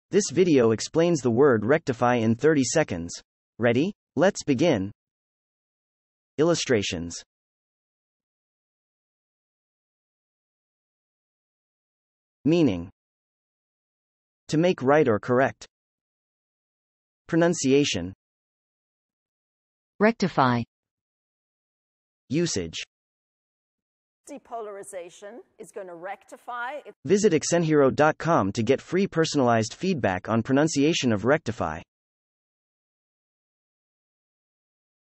This video explains the word rectify in 30 seconds. Ready? Let's begin. Illustrations. Meaning: to make right or correct. Pronunciation: rectify. Usage: depolarization is going to rectify. Visit exenhero.com to get free personalized feedback on pronunciation of rectify.